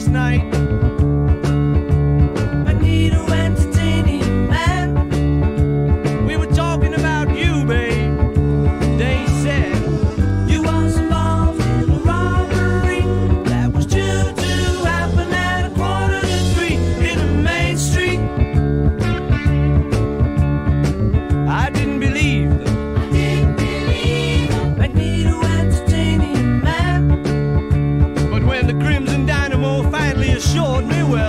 last night. Magneto entertaining man. We were talking about you, babe. They said you was involved in a robbery that was due to happen at 2:45 in the main street. I didn't believe them. Magneto entertaining man. But when the Crimson Dynamo finally assured me, well,